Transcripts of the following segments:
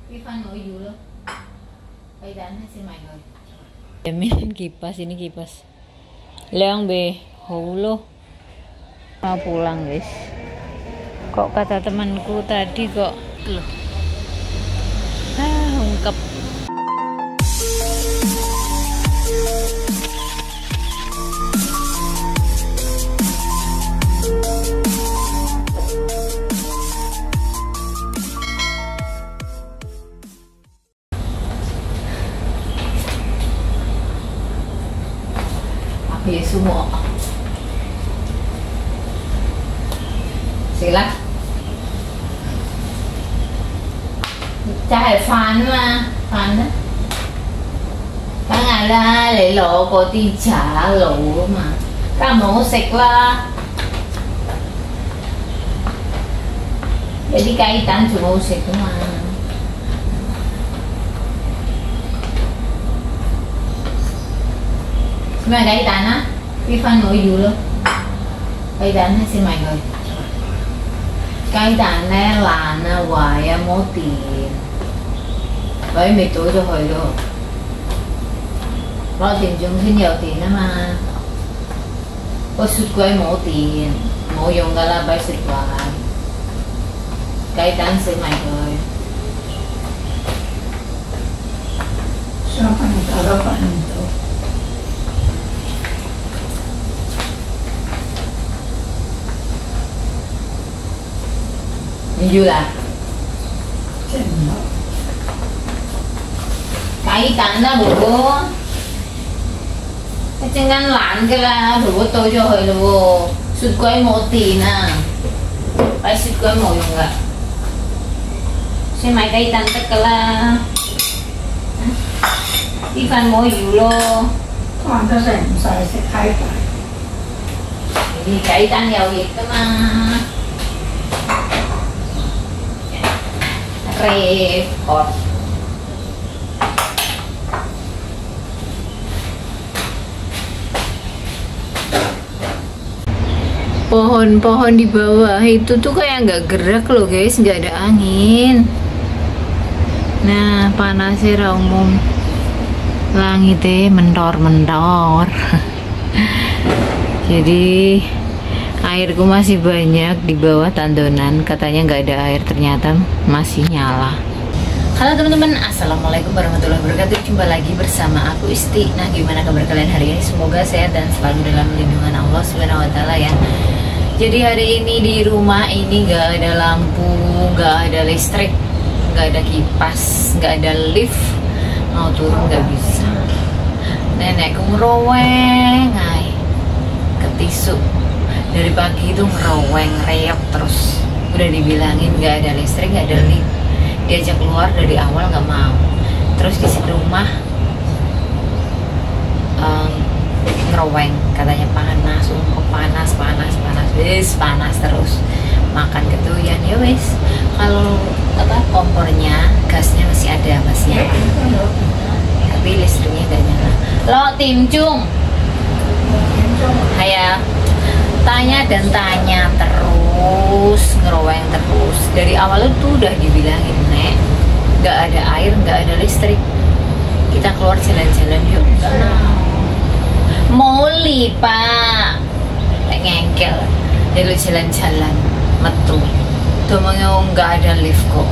cái fan ngồi dulu loh. Kaitannya sih main rồi. Jamin kipas, ini kipas. Leang be, holo. Mau pulang guys. Kok kata temanku tadi kok loh. Ungkap. Về sumo. Sige lang. Chai là fan mà, fan đó. Cái ngày là lấy lỗ có đi trả lỗ mà. Các mẫu xịt là. Jadi kaitan cuma musik mà. Mà kaitan á, cái fan ngồi dulu loh. Kaitannya sih main rồi. Kaitannya là hoài冇tiền. Vậy mày tuổi cho hồi rồi. Lo tiền chung thì nhiều tiền á mà. Có sụt quay冇tiền,冇用噶啦, phải sụt hoài. Kaitan sih main rồi. Siapa yang taruh Pak itu? Như là Cendol. kaitan đó bố. Cái chân ngăn lạnh cái là bố tôi cho hồi là bố. Sụt quay một tiền à. Phải sụt quay một dùng gak. Xe máy kaitan tất cả là đi fan mua dulu loh. Toàn cái rèm xài sẽ khai phải. Jadi kaitan giao dịch đó mà. Repot. Pohon-pohon di bawah itu tuh kayak nggak gerak loh guys, nggak ada angin. Nah panasnya raumum, langitnya mentor-mentor. Jadi airku masih banyak di bawah tandonan, katanya nggak ada air, ternyata masih nyala. Halo teman-teman, assalamualaikum warahmatullahi wabarakatuh. Jumpa lagi bersama aku Isti. Nah gimana kabar kalian hari ini? Semoga sehat dan selalu dalam lindungan Allah Subhanahu Wa Taala ya. Jadi hari ini di rumah ini nggak ada lampu, nggak ada listrik, nggak ada kipas, nggak ada lift, mau turun nggak bisa. Nenekku ngeroweng, ketisuk. Dari pagi itu ngeroweng, reok terus. Udah dibilangin nggak ada listrik, nggak ada lift. Diajak keluar dari awal nggak mau. Terus di rumah ngeroweng, katanya panas, wis panas terus. Makan ketuyan ya wis. Kalau kompornya, gasnya masih ada, masih nyala. Tapi listriknya udah nyala. Lo tim cung. Hayya. Tanya dan tanya terus, ngeroweng terus. Dari awal itu udah dibilangin, Nek, nggak ada air, nggak ada listrik. Kita keluar jalan-jalan yuk. Moli pak, ngengkel. Jadi jalan-jalan, metu. Tuh mau nggak ada lift kok.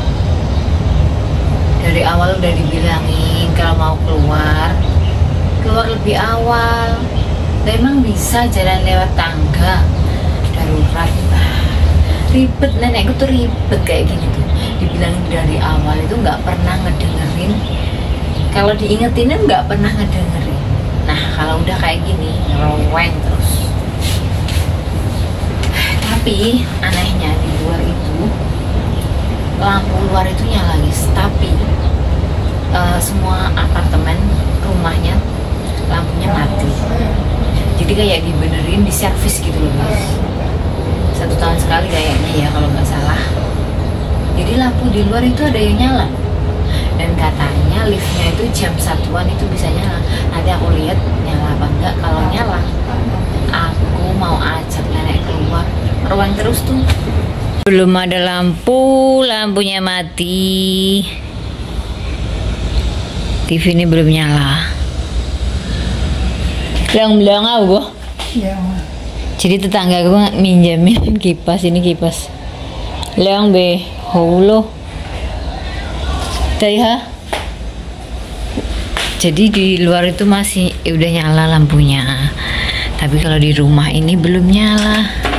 Dari awal udah dibilangin kalau mau keluar lebih awal. Emang bisa jalan lewat tangga darurat. Ribet, nenekku tuh ribet kayak gini tuh. Dibilangin dari awal itu nggak pernah ngedengerin. Kalau diingetin nggak pernah ngedengerin. Nah kalau udah kayak gini ngeroweng terus. Tapi anehnya di luar itu lampu luar itu nyala guys. Tapi semua apartemen rumahnya lampunya mati. Jadi kayak dibenerin, diservis gitu loh guys. 1 tahun sekali kayaknya ya kalau nggak salah. Jadi lampu di luar itu ada yang nyala. Dan katanya liftnya itu jam 1-an itu bisa nyala. Nanti aku lihat nyala apa enggak. Kalau nyala, aku mau ajak nenek keluar. Ruang terus tuh. belum ada lampu, lampunya mati. TV ini belum nyala. Bilang aku. Ya. Jadi tetangga aku minjamin kipas, ini kipas. Leang be, holo. Daiha. Jadi di luar itu masih udah nyala lampunya. Tapi kalau di rumah ini belum nyala.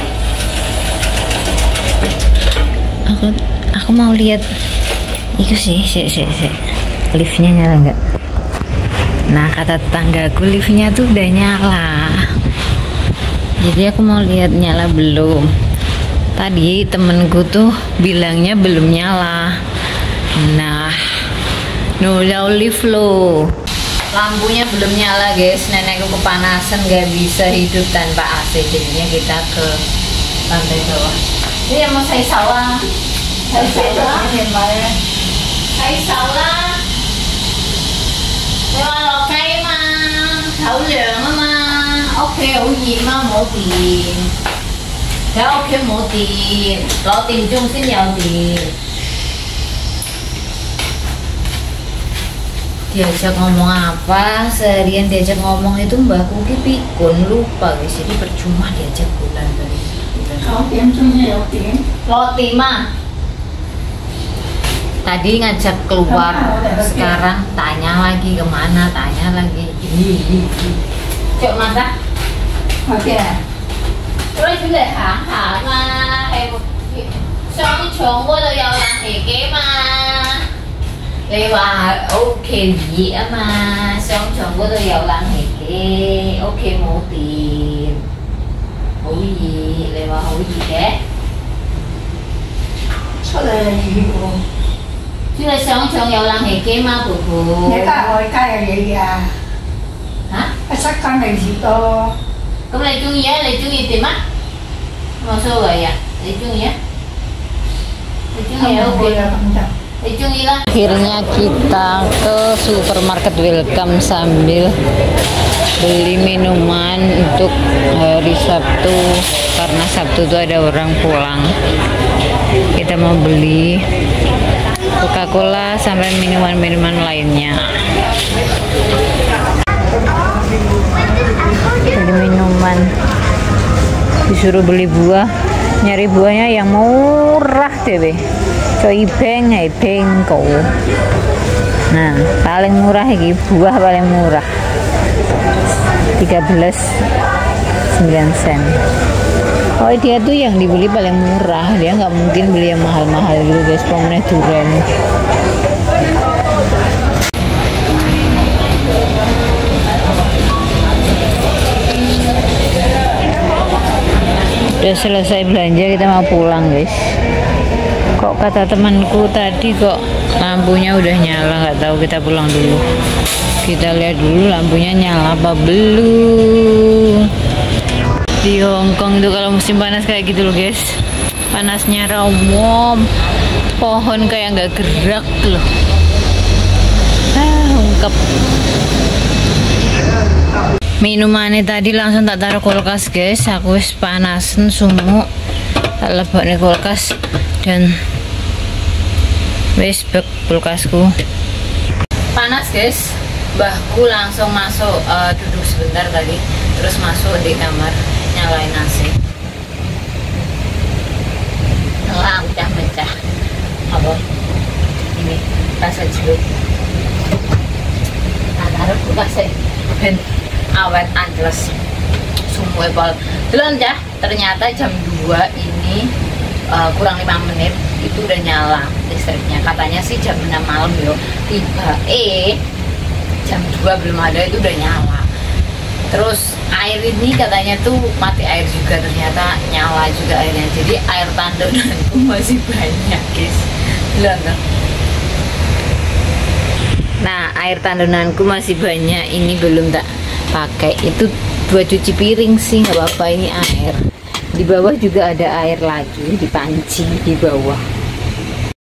Aku mau lihat itu sih, liftnya nyala nggak? Nah, kata tetanggaku liftnya tuh udah nyala. Jadi aku mau lihat nyala belum. Tadi temenku tuh bilangnya belum nyala. Nah, no lift lo. Lampunya belum nyala guys. Nenekku kepanasan, nggak bisa hidup tanpa AC. Jadinya kita ke lantai bawah. Ini yang mau saya salah. Saya salah. Rồi ok mà thảo lượng mà ok ủ gì mà mổ tiền cái ok mổ tiền lo tiền chung xin giàu tiền diajak ngomong apa seharian diajak ngomong itu mbakku pikun lupa guys, jadi percuma diajak bulan dari Có tiền chung nhiều tiền. lo tiền mà. Tadi ngajak keluar, sekarang tanya lagi kemana, tanya lagi. Cok masak? Oke. Tôi chú để hãng hãng mà em xong trường của tôi giàu làm thì kế mà Lê Hòa ok gì mà xong trường của tôi giàu làm thì kế ok một tiền hữu gì Lê Hòa hữu gì thế? Sao lại là gì cô? Chứ là xong trường giàu làm thì kế mà phụ phụ Nhớ cả hỏi cái là gì à? Hả? Cái sắc con này gì to? Kamu lấy chung gì á? Lấy chung gì tìm á? Mau sao vậy ya? Lấy chung gì á? Lấy chung gì Không ok. boleh bantah. Lấy chung gì lah. Akhirnya kita ke supermarket Welcome sambil beli minuman untuk hari Sabtu, karena Sabtu itu ada orang pulang. Kita mau beli Coca-Cola sampai minuman-minuman lainnya. Beli minuman, disuruh beli buah, nyari buahnya yang murah deh, coibeng kau. Nah, paling murah ini buah paling murah 13,9 sen. Oh, dia tuh yang dibeli paling murah, dia nggak mungkin beli yang mahal-mahal gitu guys, pemenang durian. Udah selesai belanja, kita mau pulang guys. Kok kata temanku tadi kok lampunya udah nyala, nggak tahu, kita pulang dulu. Kita lihat dulu lampunya nyala apa belum. Di Hongkong itu kalau musim panas kayak gitu loh guys, panasnya rawom, pohon kayak nggak gerak loh. Ungkep. Minumannya tadi langsung tak taruh kulkas guys, aku wis panasen sumuk, tak lebokne kulkas dan wis bek kulkasku. Panas guys, mbahku langsung masuk, duduk sebentar tadi, terus masuk di kamar nyalain AC. Lah udah mecah. Apa? Ini rasa jeruk. Tak taruh kulkas ben awet anjles semua bal belum ya. Ternyata jam 2 ini kurang 5 menit itu udah nyala listriknya. Katanya sih jam 6 malam yo tiba jam 2 belum ada, itu udah nyala. Terus air ini katanya tuh mati air juga, ternyata nyala juga airnya. Jadi air tandonanku masih banyak guys, belum kan? Nah, air tandonanku masih banyak, ini belum tak pakai. Itu buat cuci piring sih, nggak apa-apa. Ini air di bawah juga ada air lagi, di panci di bawah.